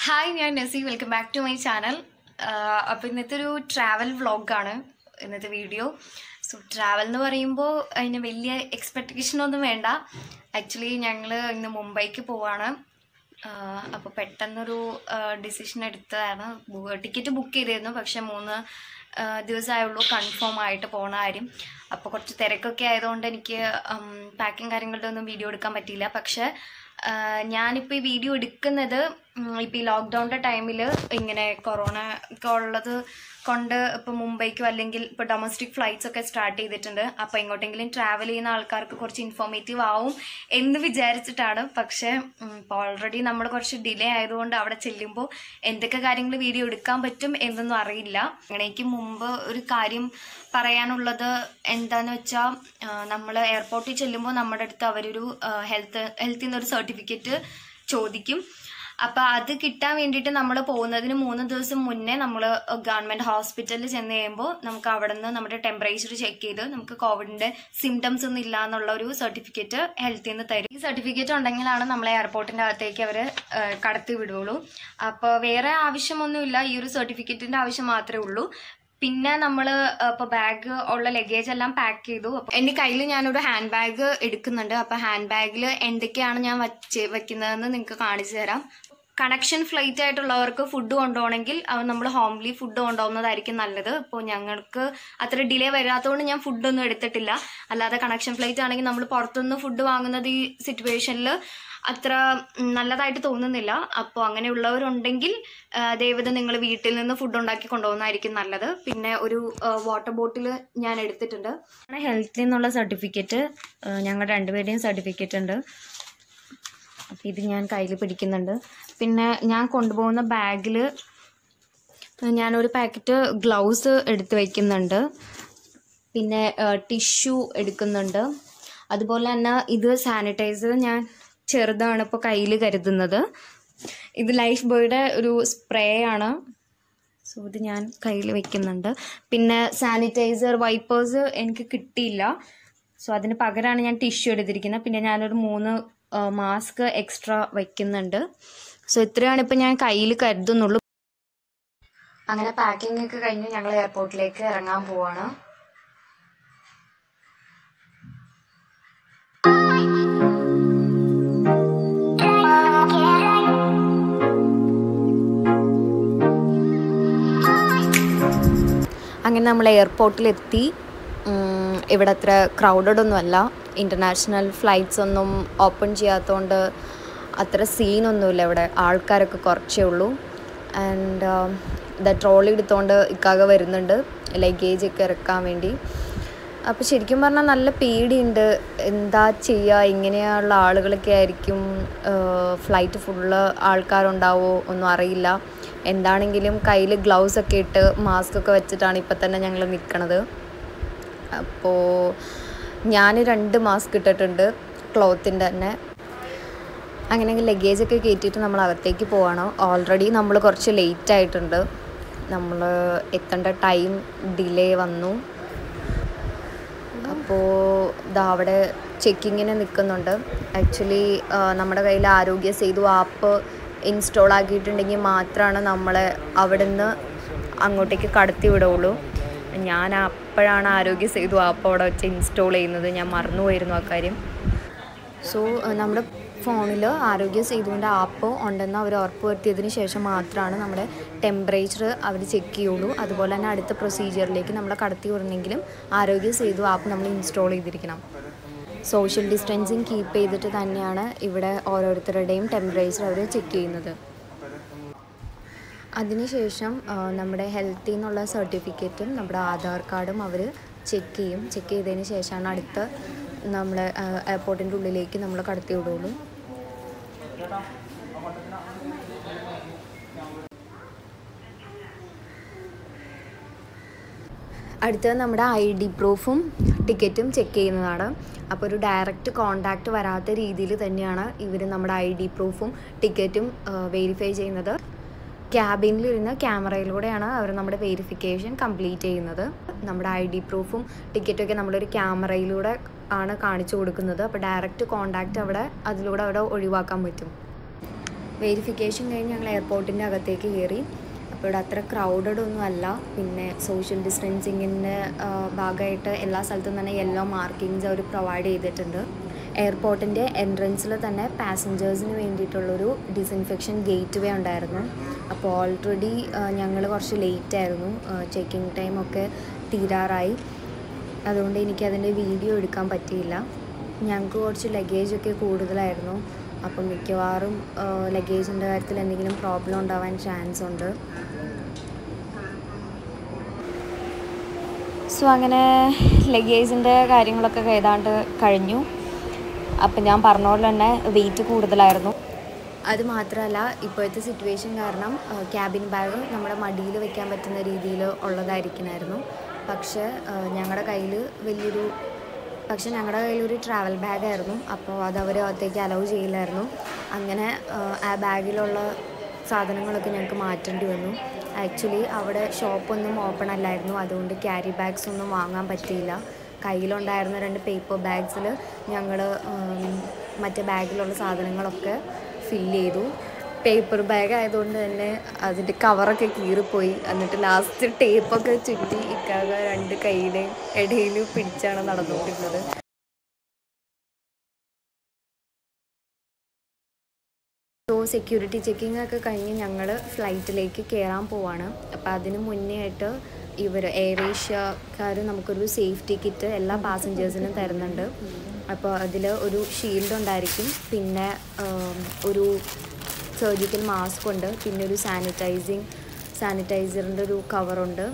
Hi, ഞാൻ Nasi. Welcome back to my channel. അപ്പോൾ ഇന്നത്തെ ഒരു ട്രാവൽ വ്ളോഗാണ് ഇന്നത്തെ വീഡിയോ. സോ ട്രാവൽ എന്ന് പറയുമ്പോൾ അതിന് വലിയ എക്സ്പെക്റ്റേഷനൊന്നും വേണ്ട. ആക്ച്വലി ഞങ്ങൾ ഇന്ന് മുംബൈക്ക് പോവാണ്. അപ്പോൾ പെട്ടെന്നൊരു ഡിസിഷൻ എടുത്തതാണ്. ടിക്കറ്റ് ബുക്ക് ചെയ്തിരുന്നു, പക്ഷെ 3 ദിവസമായുള്ളൂ കൺഫേം ആയിട്ട് പോണ കാര്യം. അപ്പോൾ കുറച്ച് തിരക്കൊക്കെ ആയതുകൊണ്ട് എനിക്ക് പാക്കിങ് കാര്യങ്ങളുടെ ഒന്നും വീഡിയോ എടുക്കാൻ പറ്റിയില്ല. പക്ഷെ ഞാനിപ്പോൾ ഈ വീഡിയോ എടുക്കുന്നത് ഇപ്പോൾ ഈ ലോക്ക്ഡൗണിൻ്റെ ടൈമിൽ ഇങ്ങനെ കൊറോണ ഒക്കെ ഉള്ളത് കൊണ്ട് ഇപ്പോൾ മുംബൈക്കോ അല്ലെങ്കിൽ ഇപ്പോൾ ഡൊമസ്റ്റിക് ഫ്ലൈറ്റ്സ് ഒക്കെ സ്റ്റാർട്ട് ചെയ്തിട്ടുണ്ട്. അപ്പോൾ എങ്ങോട്ടെങ്കിലും ട്രാവൽ ചെയ്യുന്ന ആൾക്കാർക്ക് കുറച്ച് ഇൻഫോർമേറ്റീവ് ആവും എന്ന് വിചാരിച്ചിട്ടാണ്. പക്ഷേ ഇപ്പോൾ ഓൾറെഡി നമ്മൾ കുറച്ച് ഡിലേ ആയതുകൊണ്ട് അവിടെ ചെല്ലുമ്പോൾ എന്തൊക്കെ കാര്യങ്ങൾ വീഡിയോ എടുക്കാൻ പറ്റും എന്നൊന്നും അറിയില്ല. അങ്ങനെയ്ക്ക് മുമ്പ് ഒരു കാര്യം പറയാനുള്ളത് എന്താണെന്ന് വെച്ചാൽ, നമ്മൾ എയർപോർട്ടിൽ ചെല്ലുമ്പോൾ നമ്മുടെ അടുത്ത് അവരൊരു ഹെൽത്തിൽ നിന്നൊരു സർട്ടിഫിക്കറ്റ് ചോദിക്കും. അപ്പം അത് കിട്ടാൻ വേണ്ടിയിട്ട് നമ്മൾ പോകുന്നതിന് 3 ദിവസം മുന്നേ നമ്മൾ ഗവൺമെൻറ് ഹോസ്പിറ്റലിൽ ചെന്ന് കഴിയുമ്പോൾ നമുക്ക് അവിടെ നിന്ന് നമ്മുടെ ടെമ്പറേച്ചർ ചെക്ക് ചെയ്ത് നമുക്ക് കോവിഡിൻ്റെ സിംറ്റംസ് ഒന്നും ഇല്ല എന്നുള്ള ഒരു സർട്ടിഫിക്കറ്റ് ഹെൽത്തിൽ നിന്ന് തരും. ഈ സർട്ടിഫിക്കറ്റ് ഉണ്ടെങ്കിലാണ് നമ്മളെ എയർപോർട്ടിൻ്റെ അകത്തേക്ക് അവർ കടത്തി വിടുകയുള്ളൂ. അപ്പോൾ വേറെ ആവശ്യമൊന്നുമില്ല, ഈ ഒരു സർട്ടിഫിക്കറ്റിൻ്റെ ആവശ്യം മാത്രമേ ഉള്ളൂ. പിന്നെ നമ്മൾ ഇപ്പോൾ ബാഗ് ഉള്ള ലഗേജ് എല്ലാം പാക്ക് ചെയ്തു. അപ്പോൾ എൻ്റെ കയ്യിൽ ഞാനൊരു ഹാൻഡ് ബാഗ് എടുക്കുന്നുണ്ട്. അപ്പോൾ ഹാൻഡ് ബാഗിൽ എന്തൊക്കെയാണ് ഞാൻ വയ്ക്കുന്നതെന്ന് നിങ്ങൾക്ക് കാണിച്ചു തരാം. കണക്ഷൻ ഫ്ലൈറ്റ് ആയിട്ടുള്ളവർക്ക് ഫുഡ് കൊണ്ടുപോകണമെങ്കിൽ നമ്മൾ ഹോംലി ഫുഡ് കൊണ്ടുപോകുന്നതായിരിക്കും നല്ലത്. ഇപ്പോൾ ഞങ്ങൾക്ക് അത്ര ഡിലേ വരാത്തതുകൊണ്ട് ഞാൻ ഫുഡൊന്നും എടുത്തിട്ടില്ല. അല്ലാതെ കണക്ഷൻ ഫ്ലൈറ്റ് ആണെങ്കിൽ നമ്മൾ പുറത്തുനിന്ന് ഫുഡ് വാങ്ങുന്നത് ഈ സിറ്റുവേഷനിൽ അത്ര നല്ലതായിട്ട് തോന്നുന്നില്ല. അപ്പോൾ അങ്ങനെയുള്ളവരുണ്ടെങ്കിൽ ദയവത് നിങ്ങൾ വീട്ടിൽ നിന്ന് ഫുഡ് ഉണ്ടാക്കി കൊണ്ടുപോകുന്നതായിരിക്കും നല്ലത്. പിന്നെ ഒരു വാട്ടർ ബോട്ടിൽ ഞാൻ എടുത്തിട്ടുണ്ട്. ഹെൽത്തിൽ നിന്നുള്ള സർട്ടിഫിക്കറ്റ്, ഞങ്ങളുടെ 2 പേരുടെയും സർട്ടിഫിക്കറ്റ് ഉണ്ട്. അപ്പോൾ ഇത് ഞാൻ കയ്യിൽ പിടിക്കുന്നുണ്ട്. പിന്നെ ഞാൻ കൊണ്ടുപോകുന്ന ബാഗിൽ ഞാനൊരു പാക്കറ്റ് ഗ്ലൗസ് എടുത്ത് വയ്ക്കുന്നുണ്ട്. പിന്നെ ടിഷ്യൂ എടുക്കുന്നുണ്ട്. അതുപോലെ തന്നെ ഇത് സാനിറ്റൈസർ ഞാൻ ചെറുതാണ് ഇപ്പോൾ കയ്യിൽ കരുതുന്നത്. ഇത് ലൈഫ് ബോയുടെ ഒരു സ്പ്രേ ആണ്. സോ ഇത് ഞാൻ കയ്യിൽ വെക്കുന്നുണ്ട്. പിന്നെ സാനിറ്റൈസർ വൈപ്പേഴ്സ് എനിക്ക് കിട്ടിയില്ല. സോ അതിന് പകരമാണ് ഞാൻ ടിഷ്യൂ എടുത്തിരിക്കുന്നത്. പിന്നെ ഞാനൊരു 3 മാസ്ക് എക്സ്ട്രാ വയ്ക്കുന്നുണ്ട്. സോ ഇത്രയാണ് ഇപ്പം ഞാൻ കയ്യിൽ കരുതുന്നുള്ളൂ. അങ്ങനെ പാക്കിംഗ് ഒക്കെ കഴിഞ്ഞ് ഞങ്ങൾ എയർപോർട്ടിലേക്ക് ഇറങ്ങാൻ പോവാണ്. അങ്ങനെ നമ്മൾ എയർപോർട്ടിലെത്തി. ഇവിടെ അത്ര ക്രൗഡഡ് ഒന്നുമല്ല. ഇൻ്റർനാഷണൽ ഫ്ലൈറ്റ്സ് ഒന്നും ഓപ്പൺ ചെയ്യാത്തതുകൊണ്ട് അത്ര സീനൊന്നുമില്ല. ഇവിടെ ആൾക്കാരൊക്കെ കുറച്ചേ ഉള്ളൂ. ആൻഡ് ട്രോളി എടുത്തുകൊണ്ട് ഇക്കാകെ വരുന്നുണ്ട് ലഗേജൊക്കെ ഇറക്കാൻ വേണ്ടി. അപ്പോൾ ശരിക്കും പറഞ്ഞാൽ നല്ല പേടിയുണ്ട്. എന്താ ചെയ്യുക, ഇങ്ങനെയുള്ള ആളുകളൊക്കെ ആയിരിക്കും, ഫ്ലൈറ്റ് ഫുള്ള് ആൾക്കാരുണ്ടാവോ ഒന്നും അറിയില്ല. എന്താണെങ്കിലും കയ്യിൽ ഗ്ലൗസ് ഒക്കെ ഇട്ട് മാസ്ക് ഒക്കെ വെച്ചിട്ടാണ് ഇപ്പം തന്നെ ഞങ്ങൾ നിൽക്കണത്. അപ്പോൾ ഞാൻ 2 മാസ്ക് ഇട്ടിട്ടുണ്ട്, ക്ലോത്തിൻ്റെ തന്നെ. അങ്ങനെ ലഗേജൊക്കെ കയറ്റിയിട്ട് നമ്മൾ അകത്തേക്ക് പോവാണ്. ഓൾറെഡി നമ്മൾ കുറച്ച് ലേറ്റ് ആയിട്ടുണ്ട്. നമ്മൾ എത്തേണ്ട ടൈം ഡിലേ വന്നു. അപ്പോൾ അവിടെ ചെക്കിങ്ങിന് നിൽക്കുന്നുണ്ട്. ആക്ച്വലി നമ്മുടെ കയ്യിൽ ആരോഗ്യ സേതു ആപ്പ് ഇൻസ്റ്റാൾ ആക്കിയിട്ടുണ്ടെങ്കിൽ മാത്രമാണ് നമ്മളെ അവിടെ നിന്ന് അങ്ങോട്ടേക്ക് കടത്തി വിടുകയുള്ളൂ. ഞാൻ അപ്പോഴാണ് ആരോഗ്യ സേതു ആപ്പ് അവിടെ വെച്ച് ഇൻസ്റ്റാൾ ചെയ്യുന്നത്. ഞാൻ മറന്നുപോയിരുന്നു ആ കാര്യം. സോ നമ്മുടെ ഫോണിൽ ആരോഗ്യ സേതുവിൻ്റെ ആപ്പ് ഉണ്ടെന്ന് അവർ ഉറപ്പ് വരുത്തിയതിന് ശേഷം മാത്രമാണ് നമ്മുടെ ടെമ്പറേച്ചർ അവർ ചെക്ക് ചെയ്യുള്ളൂ. അതുപോലെ തന്നെ അടുത്ത പ്രൊസീജിയറിലേക്ക് നമ്മളെ കടത്തി വിടണമെങ്കിലും ആരോഗ്യ സേതു ആപ്പ് നമ്മൾ ഇൻസ്റ്റാൾ ചെയ്തിരിക്കണം. സോഷ്യൽ ഡിസ്റ്റൻസിങ് കീപ്പ് ചെയ്തിട്ട് തന്നെയാണ് ഇവിടെ ഓരോരുത്തരുടെയും ടെമ്പറേച്ചർ അവർ ചെക്ക് ചെയ്യുന്നത്. അതിനുശേഷം നമ്മുടെ ഹെൽത്തിൽ നിന്നുള്ള സർട്ടിഫിക്കറ്റും നമ്മുടെ ആധാർ കാർഡും അവർ ചെക്ക് ചെയ്യും. ചെക്ക് ചെയ്തതിന് ശേഷമാണ് അടുത്ത നമ്മളെ എയർപോർട്ടിൻ്റെ ഉള്ളിലേക്ക് നമ്മൾ കടത്തി വിടുള്ളൂ. അടുത്തത് നമ്മുടെ ID പ്രൂഫും ടിക്കറ്റും ചെക്ക് ചെയ്യുന്നതാണ്. അപ്പോൾ ഒരു ഡയറക്റ്റ് കോണ്ടാക്റ്റ് വരാത്ത രീതിയിൽ തന്നെയാണ് ഇവർ നമ്മുടെ ID പ്രൂഫും ടിക്കറ്റും വെരിഫൈ ചെയ്യുന്നത്. ക്യാബിനിലിരുന്ന് ക്യാമറയിലൂടെയാണ് അവർ നമ്മുടെ വെരിഫിക്കേഷൻ കംപ്ലീറ്റ് ചെയ്യുന്നത്. നമ്മുടെ ID പ്രൂഫും ടിക്കറ്റൊക്കെ നമ്മളൊരു ക്യാമറയിലൂടെ ആണ് കാണിച്ചു കൊടുക്കുന്നത്. അപ്പോൾ ഡയറക്റ്റ് കോണ്ടാക്റ്റ് അതിലൂടെ ഒഴിവാക്കാൻ പറ്റും. വെരിഫിക്കേഷൻ കഴിഞ്ഞ് ഞങ്ങൾ എയർപോർട്ടിൻ്റെ അകത്തേക്ക് കയറി. അപ്പോൾ ഇവിടെ അത്ര ക്രൗഡഡ് ഒന്നും അല്ല. പിന്നെ സോഷ്യൽ ഡിസ്റ്റൻസിങ്ങിൻ്റെ ഭാഗമായിട്ട് എല്ലാ സ്ഥലത്തും തന്നെ യെല്ലോ മാർക്കിങ്സ് അവർ പ്രൊവൈഡ് ചെയ്തിട്ടുണ്ട്. എയർപോർട്ടിൻ്റെ എൻട്രൻസിൽ തന്നെ പാസഞ്ചേഴ്സിന് വേണ്ടിയിട്ടുള്ളൊരു ഡിസിൻഫെക്ഷൻ ഗേറ്റ് വേ ഉണ്ടായിരുന്നു. അപ്പോൾ ഓൾറെഡി ഞങ്ങൾ കുറച്ച് ലേറ്റായിരുന്നു, ചെക്കിംഗ് ടൈമൊക്കെ തീരാറായി. അതുകൊണ്ട് എനിക്കതിൻ്റെ വീഡിയോ എടുക്കാൻ പറ്റിയില്ല. ഞങ്ങൾക്ക് കുറച്ച് ലഗേജൊക്കെ കൂടുതലായിരുന്നു. അപ്പം മിക്കവാറും ലഗേജിൻ്റെ കാര്യത്തിൽ എന്തെങ്കിലും പ്രോബ്ലം ഉണ്ടാവാൻ ചാൻസ് ഉണ്ട്. സോ അങ്ങനെ ലഗേജിൻ്റെ കാര്യങ്ങളൊക്കെ ഏതാണ്ട് കഴിഞ്ഞു. അപ്പം ഞാൻ പറഞ്ഞ പോലെ തന്നെ വെയിറ്റ് കൂടുതലായിരുന്നു. അത് മാത്രമല്ല, ഇപ്പോഴത്തെ സിറ്റുവേഷൻ കാരണം ക്യാബിൻ ബാഗ് നമ്മുടെ മടിയിൽ വെക്കാൻ പറ്റുന്ന രീതിയിൽ ഉള്ളതായിരിക്കണമായിരുന്നു. പക്ഷേ ഞങ്ങളുടെ കയ്യിലൊരു ട്രാവൽ ബാഗായിരുന്നു. അപ്പോൾ അത് അവർ അകത്തേക്ക് അലൗ ചെയ്യില്ലായിരുന്നു. അങ്ങനെ ആ ബാഗിലുള്ള സാധനങ്ങളൊക്കെ ഞങ്ങൾക്ക് മാറ്റേണ്ടി വന്നു. ആക്ച്വലി അവിടെ ഷോപ്പൊന്നും ഓപ്പൺ അല്ലായിരുന്നു. അതുകൊണ്ട് ക്യാരി ബാഗ്സ് ഒന്നും വാങ്ങാൻ പറ്റിയില്ല. കയ്യിലുണ്ടായിരുന്ന 2 പേപ്പർ ബാഗ്സിൽ ഞങ്ങൾ മറ്റേ ബാഗിലുള്ള സാധനങ്ങളൊക്കെ ഫില്ല് ചെയ്തു. പേപ്പർ ബാഗ് ആയതുകൊണ്ട് തന്നെ അതിൻ്റെ കവറൊക്കെ കീറിപ്പോയി. എന്നിട്ട് ലാസ്റ്റ് ടേപ്പൊക്കെ ചുറ്റി ഇക്കാക 2 കയ്യിലെ ഇടയിൽ പിടിച്ചാണ് നടന്നുകൊണ്ടിരുന്നത്. സോ സെക്യൂരിറ്റി ചെക്കിംഗ് ഒക്കെ കഴിഞ്ഞ് ഞങ്ങൾ ഫ്ലൈറ്റിലേക്ക് കയറാൻ പോവാണ്. അപ്പോൾ അതിന് മുന്നേ ആയിട്ട് എയർ ഏഷ്യക്കാർ നമുക്കൊരു സേഫ്റ്റി കിറ്റ് എല്ലാ പാസഞ്ചേഴ്സിനും തരുന്നുണ്ട്. അപ്പോൾ അതിൽ ഒരു ഷീൽഡ് ഉണ്ടായിരിക്കും, പിന്നെ ഒരു സർജിക്കൽ മാസ്ക് ഉണ്ട്, പിന്നെ ഒരു സാനിറ്റൈസറിൻ്റെ ഒരു കവറുണ്ട്.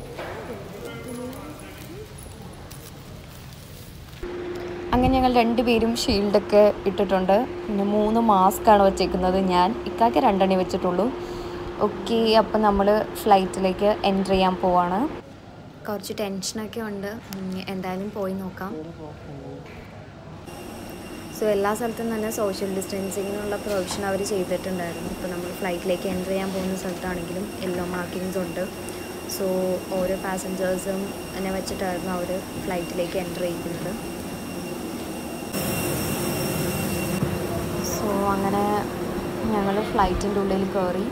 അങ്ങനെ ഞങ്ങൾ 2 പേരും ഷീൽഡൊക്കെ ഇട്ടിട്ടുണ്ട്. പിന്നെ 3 മാസ്കാണ് വെച്ചേക്കുന്നത്. ഇക്കാക്ക് 2 വെച്ചിട്ടുള്ളൂ. ഓക്കെ, അപ്പം നമ്മൾ ഫ്ലൈറ്റിലേക്ക് എൻ്റർ ചെയ്യാൻ പോവാണ്. കുറച്ച് ടെൻഷനൊക്കെ ഉണ്ട്, എന്തായാലും പോയി നോക്കാം. സോ എല്ലാ സ്ഥലത്തും തന്നെ സോഷ്യൽ ഡിസ്റ്റൻസിങ്ങിനുള്ള പ്രൊവിഷൻ അവർ ചെയ്തിട്ടുണ്ടായിരുന്നു. ഇപ്പോൾ നമ്മൾ ഫ്ലൈറ്റിലേക്ക് എൻ്റർ ചെയ്യാൻ പോകുന്ന സ്ഥലത്താണെങ്കിലും യെല്ലോ മാർക്കിങ്സ് ഉണ്ട്. സോ ഓരോ പാസഞ്ചേഴ്സും എന്നെ വെച്ചിട്ടായിരുന്നു അവർ ഫ്ലൈറ്റിലേക്ക് എൻ്റർ ചെയ്യുന്നത്. സോ അങ്ങനെ ഞങ്ങൾ ഫ്ലൈറ്റിൻ്റെ ഉള്ളിൽ കയറി.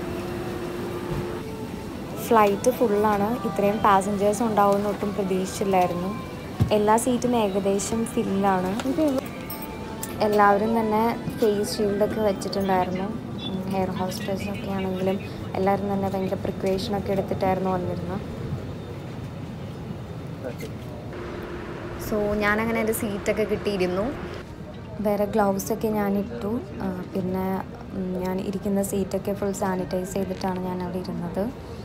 ഫ്ലൈറ്റ് ഫുള്ളാണ്. ഇത്രയും പാസഞ്ചേഴ്സ് ഉണ്ടാവുമെന്ന് ഒട്ടും പ്രതീക്ഷിച്ചില്ലായിരുന്നു. എല്ലാ സീറ്റും ഏകദേശം ഫില്ലാണ്. എല്ലാവരും തന്നെ ഫേസ് ഷീൽഡൊക്കെ വെച്ചിട്ടുണ്ടായിരുന്നു. എയർ ഹോസ്റ്റേഴ്സൊക്കെ ആണെങ്കിലും എല്ലാവരും തന്നെ ഭയങ്കര പ്രിക്കോഷനൊക്കെ എടുത്തിട്ടായിരുന്നു വന്നിരുന്നത്. സോ ഞാനങ്ങനെ എൻ്റെ സീറ്റൊക്കെ കിട്ടിയിരുന്നു. വേറെ ഗ്ലൗസൊക്കെ ഞാനിട്ടു. പിന്നെ ഞാൻ ഇരിക്കുന്ന സീറ്റൊക്കെ ഫുൾ സാനിറ്റൈസ് ചെയ്തിട്ടാണ് ഞാൻ അവിടെ ഇരുന്നത്.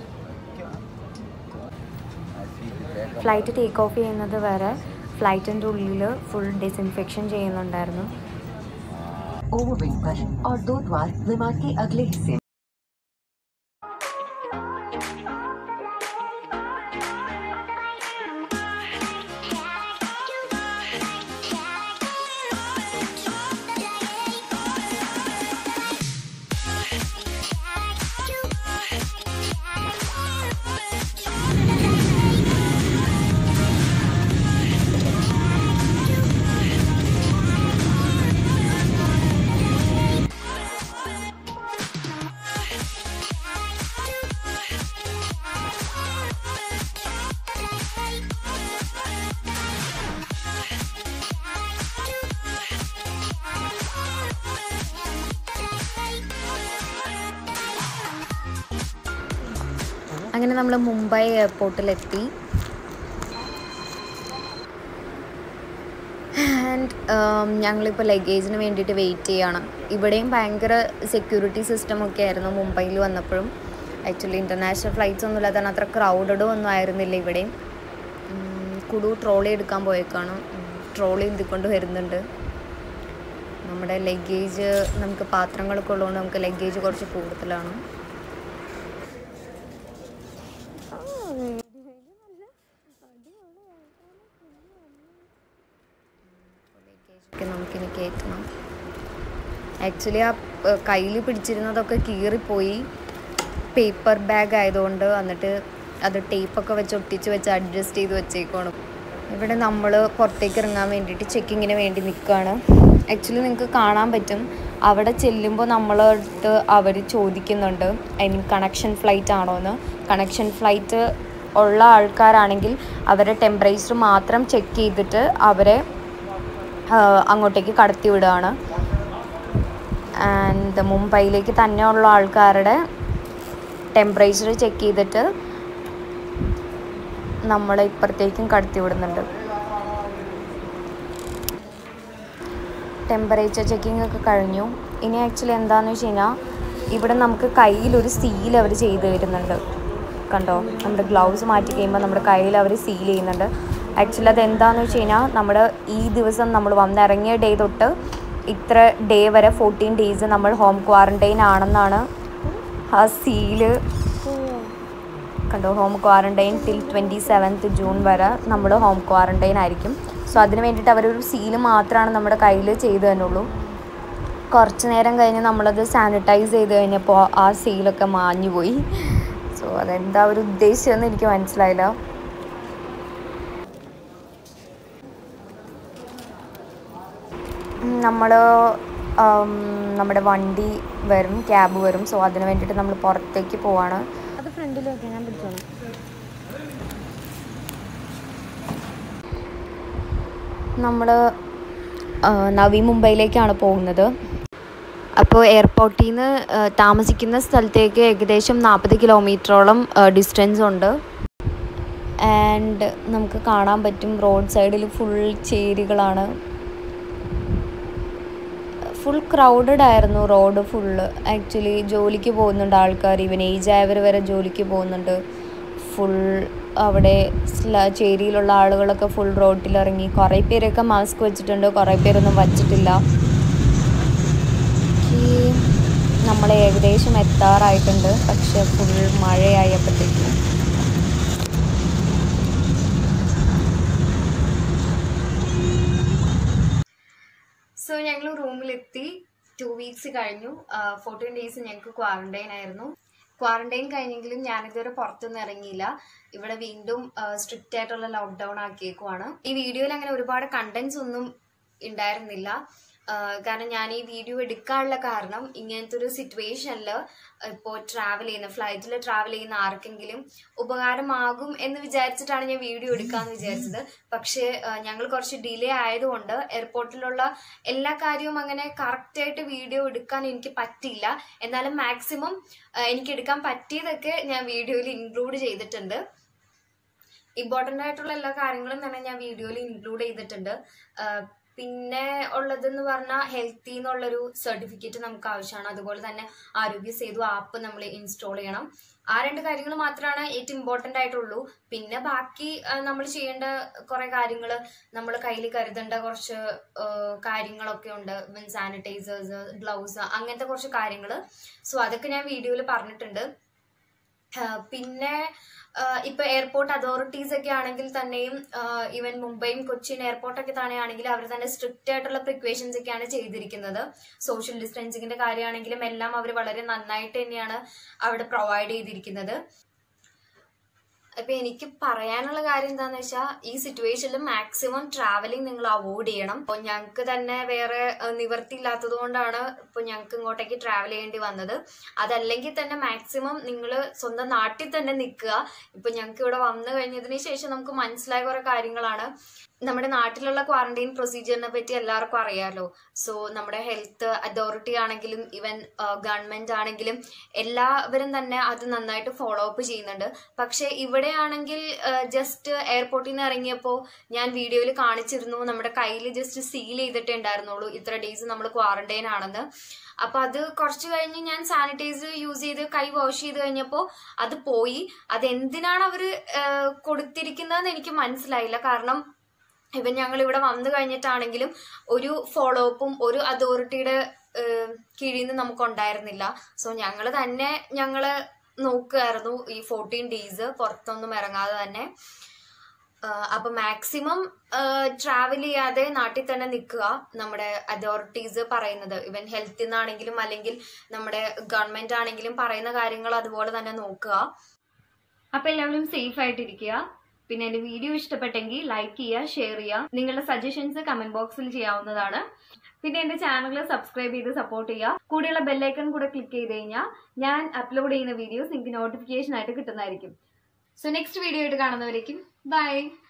ഫ്ലൈറ്റ് ടേക്ക് ഓഫ് ചെയ്യുന്നത് വരെ ഫ്ലൈറ്റിൻ്റെ ഉള്ളിൽ ഫുൾ ഡിസിൻഫെക്ഷൻ ചെയ്യുന്നുണ്ടായിരുന്നു. ओवरविंग पर और 2 द्वार विमान के अगले हिस्से അങ്ങനെ നമ്മൾ മുംബൈ എയർപോർട്ടിലെത്തി. ആൻഡ് ഞങ്ങളിപ്പോൾ ലഗേജിന് വേണ്ടിയിട്ട് വെയിറ്റ് ചെയ്യുകയാണ്. ഇവിടെയും ഭയങ്കര സെക്യൂരിറ്റി സിസ്റ്റമൊക്കെ ആയിരുന്നു മുംബൈയിൽ വന്നപ്പോഴും. ആക്ച്വലി ഇൻ്റർനാഷണൽ ഫ്ലൈറ്റ്സ് ഒന്നും ഇല്ലാതെ അത്ര ക്രൗഡഡും ഒന്നും ആയിരുന്നില്ല ഇവിടെയും. കുടു ട്രോളി എടുക്കാൻ പോയേക്കാണ്. ട്രോളി എന്തിക്കൊണ്ട് വരുന്നുണ്ട്. നമ്മുടെ ലഗേജ്, നമുക്ക് പാത്രങ്ങളൊക്കെ ഉള്ളതുകൊണ്ട് നമുക്ക് ലഗേജ് കുറച്ച് കൂടുതലാണ്. നമുക്കിനി കയറ്റണം. ആക്ച്വലി ആ കയ്യിൽ പിടിച്ചിരുന്നതൊക്കെ കീറിപ്പോയി, പേപ്പർ ബാഗ് ആയതുകൊണ്ട്. എന്നിട്ട് അത് ടേപ്പൊക്കെ വെച്ച് ഒട്ടിച്ച് വെച്ച് അഡ്ജസ്റ്റ് ചെയ്ത് വെച്ചേക്കണം. ഇവിടെ നമ്മൾ പുറത്തേക്ക് ഇറങ്ങാൻ വേണ്ടിയിട്ട് ചെക്കിങ്ങിന് വേണ്ടി നിൽക്കുകയാണ്. ആക്ച്വലി നിങ്ങൾക്ക് കാണാൻ പറ്റും അവിടെ ചെല്ലുമ്പോൾ നമ്മളടുത്ത് അവർ ചോദിക്കുന്നുണ്ട് ഐ മീൻ കണക്ഷൻ ഫ്ലൈറ്റ് ആണോ എന്ന്. കണക്ഷൻ ഫ്ലൈറ്റ് ഉള്ള ആൾക്കാരാണെങ്കിൽ അവരുടെ ടെമ്പറേച്ചർ മാത്രം ചെക്ക് ചെയ്തിട്ട് അവരെ അങ്ങോട്ടേക്ക് കടത്തി വിടുകയാണ്. ആൻഡ് മുംബൈയിലേക്ക് തന്നെ ഉള്ള ആൾക്കാരുടെ ടെമ്പറേച്ചർ ചെക്ക് ചെയ്തിട്ട് നമ്മളെ ഇപ്പുറത്തേക്കും കടത്തി വിടുന്നുണ്ട്. ടെമ്പറേച്ചർ ചെക്കിംഗ് ഒക്കെ കഴിഞ്ഞു. ഇനി ആക്ച്വലി എന്താണെന്ന് വെച്ച് കഴിഞ്ഞാൽ ഇവിടെ നമുക്ക് കയ്യിലൊരു സീൽ അവർ ചെയ്ത് തരുന്നുണ്ട്. കണ്ടോ, നമ്മുടെ ഗ്ലൗസ് മാറ്റി കഴിയുമ്പോൾ നമ്മുടെ കയ്യിൽ അവർ സീൽ ചെയ്യുന്നുണ്ട്. ആക്ച്വലി അതെന്താണെന്ന് വെച്ച് കഴിഞ്ഞാൽ നമ്മുടെ ഈ ദിവസം നമ്മൾ വന്നിറങ്ങിയ ഡേ തൊട്ട് ഇത്ര ഡേ വരെ 14 days നമ്മൾ ഹോം ക്വാറൻറ്റൈൻ ആണെന്നാണ് ആ സീല്. കണ്ടോ, home quarantine till 27th June വരെ നമ്മൾ ഹോം ക്വാറൻറ്റൈൻ ആയിരിക്കും. സോ അതിന് വേണ്ടിയിട്ട് അവരൊരു സീല് മാത്രമാണ് നമ്മുടെ കയ്യിൽ ചെയ്തു തന്നുള്ളൂ. കുറച്ച് നേരം കഴിഞ്ഞ് നമ്മളത് സാനിറ്റൈസ് ചെയ്ത് കഴിഞ്ഞപ്പോൾ ആ സീലൊക്കെ മാഞ്ഞു പോയി. സോ അതെന്താ അവർ ഉദ്ദേശിച്ചതെന്ന് എനിക്ക് മനസ്സിലായില്ല. നമ്മുടെ വണ്ടി വരും, ക്യാബ് വരും. സോ അതിന് വേണ്ടിയിട്ട് നമ്മൾ പുറത്തേക്ക് പോവാണ്. അത് ഫ്രണ്ടിൽ വെക്കാം, ഞാൻ പിടിച്ചോളാം. നമ്മൾ നവി മുംബൈയിലേക്കാണ് പോകുന്നത്. അപ്പോൾ എയർപോർട്ടിൽ നിന്ന് താമസിക്കുന്ന സ്ഥലത്തേക്ക് ഏകദേശം 40 കിലോമീറ്ററോളം ഡിസ്റ്റൻസ് ഉണ്ട്. ആൻഡ് നമുക്ക് കാണാൻ പറ്റും റോഡ് സൈഡിൽ ഫുൾ ചേരികളാണ്. ഫുൾ ക്രൗഡഡ് ആയിരുന്നു റോഡ് ഫുള്ള്. ആക്ച്വലി ജോലിക്ക് പോകുന്നുണ്ട് ആൾക്കാർ, ഈവൻ ഏജ് ആയവർ വരെ ജോലിക്ക് പോകുന്നുണ്ട്. ഫുൾ അവിടെ ചേരിയിലുള്ള ആളുകളൊക്കെ ഫുൾ റോഡിലിറങ്ങി. കുറേ പേരൊക്കെ മാസ്ക് വെച്ചിട്ടുണ്ട്, കുറേ പേരൊന്നും വച്ചിട്ടില്ല. നമ്മൾ ഏകദേശം എത്താറായിട്ടുണ്ട്, പക്ഷെ ഫുൾ മഴയായപ്പോഴത്തേക്കും സോ ഞങ്ങൾ റൂമിലെത്തി. 2 weeks കഴിഞ്ഞു. 14 days ഞങ്ങൾക്ക് ക്വാറന്റൈൻ ആയിരുന്നു. ക്വാറന്റൈൻ കഴിഞ്ഞെങ്കിലും ഞാനിതുവരെ പുറത്തൊന്നും ഇറങ്ങിയില്ല. ഇവിടെ വീണ്ടും സ്ട്രിക്റ്റ് ആയിട്ടുള്ള ലോക്ക്ഡൌൺ ആക്കിയേക്കുവാണ്. ഈ വീഡിയോയിൽ അങ്ങനെ ഒരുപാട് കണ്ടന്റ്സ് ഒന്നും ഉണ്ടായിരുന്നില്ല. കാരണം ഞാൻ ഈ വീഡിയോ എടുക്കാനുള്ള കാരണം ഇങ്ങനത്തെ ഒരു സിറ്റുവേഷനിൽ ഇപ്പോൾ ഫ്ലൈറ്റിൽ ട്രാവൽ ചെയ്യുന്ന ആർക്കെങ്കിലും ഉപകാരമാകും എന്ന് വിചാരിച്ചിട്ടാണ് ഞാൻ വീഡിയോ എടുക്കാമെന്ന് വിചാരിച്ചത്. പക്ഷേ ഞങ്ങൾ കുറച്ച് ഡിലേ ആയതുകൊണ്ട് എയർപോർട്ടിലുള്ള എല്ലാ കാര്യവും അങ്ങനെ കറക്റ്റായിട്ട് വീഡിയോ എടുക്കാൻ എനിക്ക് പറ്റിയില്ല. എന്നാലും മാക്സിമം എനിക്ക് എടുക്കാൻ പറ്റിയതൊക്കെ ഞാൻ വീഡിയോയിൽ ഇൻക്ലൂഡ് ചെയ്തിട്ടുണ്ട്. ഇമ്പോർട്ടൻ്റ് ആയിട്ടുള്ള എല്ലാ കാര്യങ്ങളും തന്നെ ഞാൻ വീഡിയോയിൽ ഇൻക്ലൂഡ് ചെയ്തിട്ടുണ്ട്. പിന്നെ ഉള്ളതെന്ന് പറഞ്ഞാൽ ഹെൽത്തി എന്നുള്ളൊരു സർട്ടിഫിക്കറ്റ് നമുക്ക് ആവശ്യമാണ്. അതുപോലെ തന്നെ ആരോഗ്യ സേതു ആപ്പ് നമ്മൾ ഇൻസ്റ്റാൾ ചെയ്യണം. ആ 2 കാര്യങ്ങൾ മാത്രമാണ് ഏറ്റവും ഇമ്പോർട്ടൻ്റ് ആയിട്ടുള്ളൂ. പിന്നെ ബാക്കി നമ്മൾ ചെയ്യേണ്ട കുറെ കാര്യങ്ങൾ, നമ്മൾ കയ്യിൽ കരുതേണ്ട കുറച്ച് കാര്യങ്ങളൊക്കെ ഉണ്ട്. സാനിറ്റൈസേഴ്സ്, ഗ്ലൗസ്, അങ്ങനത്തെ കുറച്ച് കാര്യങ്ങൾ. സോ അതൊക്കെ ഞാൻ വീഡിയോയിൽ പറഞ്ഞിട്ടുണ്ട്. പിന്നെ ഇപ്പൊ എയർപോർട്ട് അതോറിറ്റീസ് ഒക്കെ ആണെങ്കിൽ തന്നെയും ഈവൻ മുംബൈയും കൊച്ചിൻ എയർപോർട്ടൊക്കെ തന്നെയാണെങ്കിൽ അവർ തന്നെ സ്ട്രിക്റ്റ് ആയിട്ടുള്ള പ്രിക്വേഷൻസ് ഒക്കെയാണ് ചെയ്തിരിക്കുന്നത്. സോഷ്യൽ ഡിസ്റ്റൻസിങ്ങിന്റെ കാര്യമാണെങ്കിലും എല്ലാം അവർ വളരെ നന്നായിട്ട് തന്നെയാണ് അവിടെ പ്രൊവൈഡ് ചെയ്തിരിക്കുന്നത്. അപ്പൊ എനിക്ക് പറയാനുള്ള കാര്യം എന്താന്ന് വെച്ചാൽ ഈ സിറ്റുവേഷനിൽ മാക്സിമം ട്രാവലിംഗ് നിങ്ങൾ അവോയ്ഡ് ചെയ്യണം. അപ്പൊ ഞങ്ങൾക്ക് തന്നെ വേറെ നിവൃത്തി ഇല്ലാത്തത് കൊണ്ടാണ് ഇപ്പൊ ഞങ്ങൾക്ക് ഇങ്ങോട്ടേക്ക് ട്രാവൽ ചെയ്യേണ്ടി വന്നത്. അതല്ലെങ്കിൽ തന്നെ മാക്സിമം നിങ്ങൾ സ്വന്തം നാട്ടിൽ തന്നെ നിൽക്കുക. ഇപ്പൊ ഞങ്ങൾക്ക് ഇവിടെ വന്നു കഴിഞ്ഞതിന് ശേഷം നമുക്ക് മനസ്സിലായ കുറെ കാര്യങ്ങളാണ്. നമ്മുടെ നാട്ടിലുള്ള ക്വാറന്റൈൻ പ്രൊസീജിയറിനെ പറ്റി എല്ലാവർക്കും അറിയാലോ. സോ നമ്മുടെ ഹെൽത്ത് അതോറിറ്റി ആണെങ്കിലും ഈവൻ ഗവൺമെന്റ് ആണെങ്കിലും എല്ലാവരും തന്നെ അത് നന്നായിട്ട് ഫോളോ അപ്പ് ചെയ്യുന്നുണ്ട്. പക്ഷെ ഇവിടെ ആണെങ്കിൽ ജസ്റ്റ് എയർപോർട്ടിൽ നിന്ന് ഇറങ്ങിയപ്പോൾ ഞാൻ വീഡിയോയിൽ കാണിച്ചിരുന്നു, നമ്മുടെ കയ്യിൽ ജസ്റ്റ് സീൽ ചെയ്തിട്ടേ ഉണ്ടായിരുന്നുള്ളൂ ഇത്ര ഡേയ്സ് നമ്മൾ ക്വാറന്റൈൻ ആണെന്ന്. അപ്പൊ അത് കുറച്ച് കഴിഞ്ഞ് ഞാൻ സാനിറ്റൈസർ യൂസ് ചെയ്ത് കൈ വാഷ് ചെയ്ത് കഴിഞ്ഞപ്പോൾ അത് പോയി. അതെന്തിനാണ് അവര് കൊടുത്തിരിക്കുന്നതെന്ന് എനിക്ക് മനസ്സിലായില്ല. കാരണം ഇവൻ ഞങ്ങൾ ഇവിടെ വന്നു കഴിഞ്ഞിട്ടാണെങ്കിലും ഒരു ഫോളോ അപ്പും ഒരു അതോറിറ്റിയുടെ കീഴിൽ നിന്ന് നമുക്ക് ഉണ്ടായിരുന്നില്ല. സോ ഞങ്ങള് നോക്കുമായിരുന്നു ഈ 14 days പുറത്തൊന്നും ഇറങ്ങാതെ തന്നെ. അപ്പൊ മാക്സിമം ട്രാവൽ ചെയ്യാതെ നാട്ടിൽ തന്നെ നിൽക്കുക. നമ്മുടെ അതോറിറ്റീസ് പറയുന്നത് ഇവൻ ഹെൽത്തിൽ നിന്നാണെങ്കിലും അല്ലെങ്കിൽ നമ്മുടെ ഗവൺമെന്റ് ആണെങ്കിലും പറയുന്ന കാര്യങ്ങൾ അതുപോലെ തന്നെ നോക്കുക. അപ്പൊ എല്ലാവരും സേഫ് ആയിട്ടിരിക്കുക. പിന്നെ എന്റെ വീഡിയോ ഇഷ്ടപ്പെട്ടെങ്കിൽ ലൈക്ക് ചെയ്യുക, ഷെയർ ചെയ്യുക. നിങ്ങളുടെ സജഷൻസ് കമന്റ് ബോക്സിൽ ചെയ്യാവുന്നതാണ്. പിന്നെ എൻ്റെ ചാനൽ സബ്സ്ക്രൈബ് ചെയ്ത് സപ്പോർട്ട് ചെയ്യുക. കൂടെയുള്ള ബെല്ലൈക്കൺ കൂടെ ക്ലിക്ക് ചെയ്ത് കഴിഞ്ഞാൽ ഞാൻ അപ്ലോഡ് ചെയ്യുന്ന വീഡിയോസ് നിങ്ങൾക്ക് നോട്ടിഫിക്കേഷൻ ആയിട്ട് കിട്ടുന്നതായിരിക്കും. സോ നെക്സ്റ്റ് വീഡിയോ ആയിട്ട് കാണുന്നവരേക്കും ബൈ.